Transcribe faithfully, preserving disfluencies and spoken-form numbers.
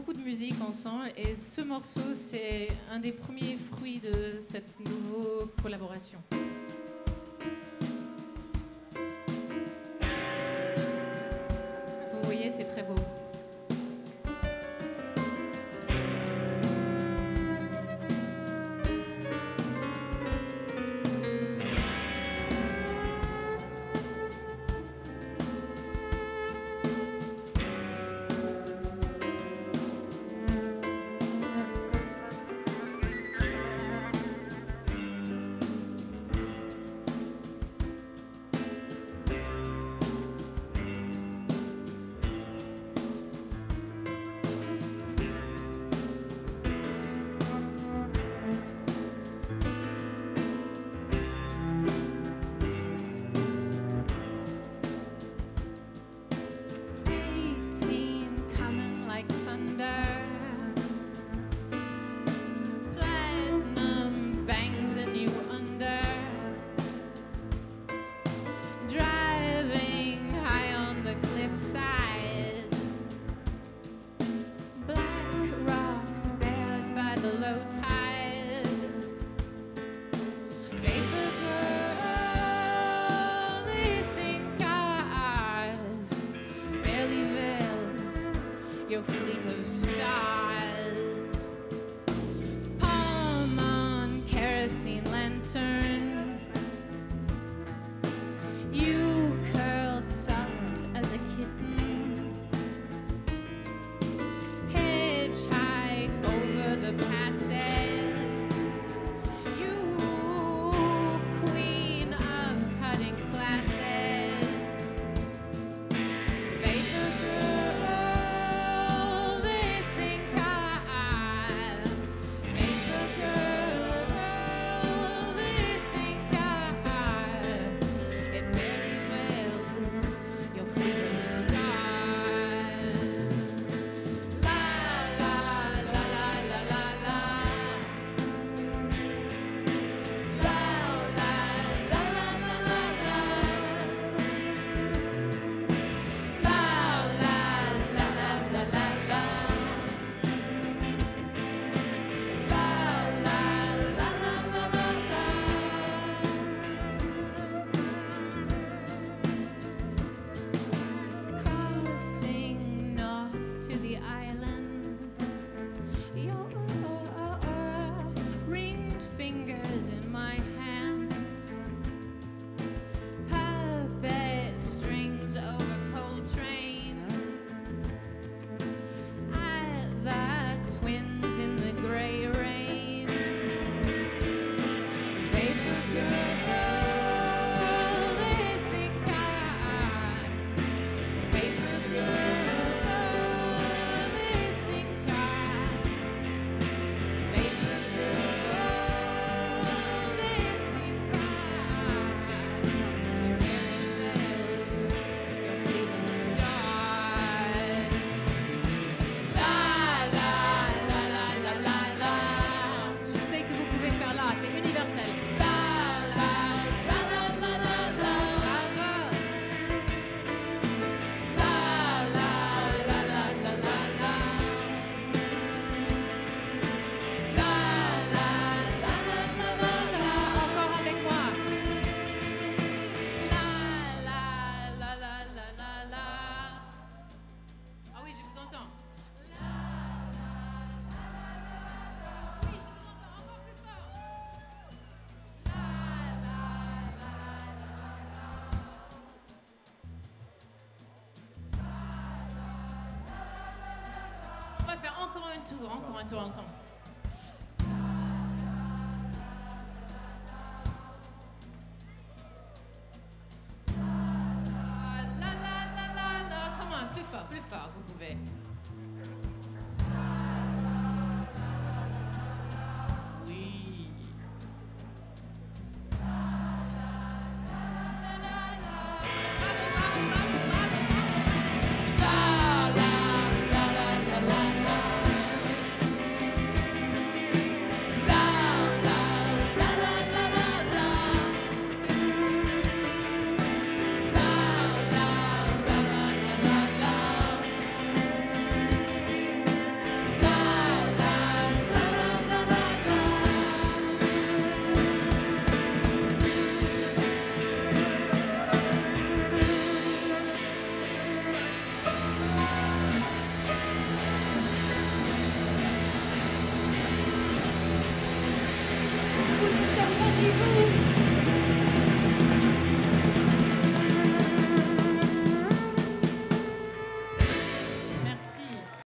beaucoup de musique ensemble et ce morceau, c'est un des premiers fruits de cette nouvelle collaboration. Vous voyez, c'est très beau. Your fleet of stars, palm on kerosene lantern, you curled soft as a kitten, hitchhike over the passes, you queen of cutting glasses, vapor girl. On va faire encore un tour, encore un tour ensemble. La la la la la, comment, plus fort, plus fort, vous pouvez.